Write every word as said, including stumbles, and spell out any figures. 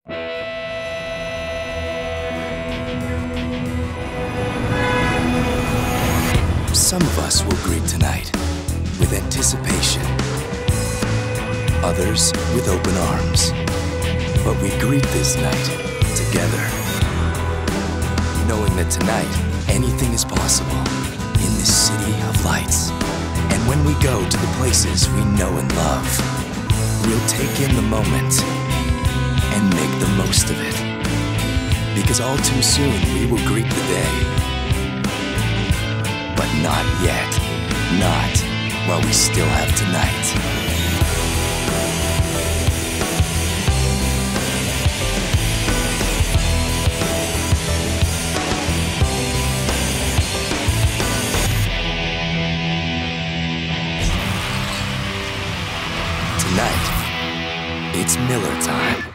Some of us will greet tonight with anticipation, others with open arms. But we greet this night together, knowing that tonight anything is possible in this city of lights. And when we go to the places we know and love, we'll take in the moment and make the most of it. Because all too soon we will greet the day. But not yet. Not while we still have tonight. Tonight, it's Miller time.